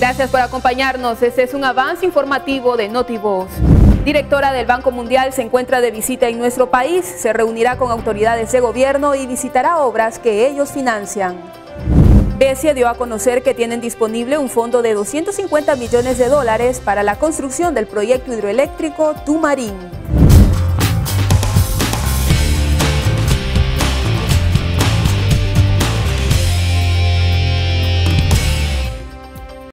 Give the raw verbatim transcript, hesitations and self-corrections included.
Gracias por acompañarnos. Este es un avance informativo de Notivoz. Directora del Banco Mundial se encuentra de visita en nuestro país. Se reunirá con autoridades de gobierno y visitará obras que ellos financian. Besia dio a conocer que tienen disponible un fondo de doscientos cincuenta millones de dólares para la construcción del proyecto hidroeléctrico Tumarín.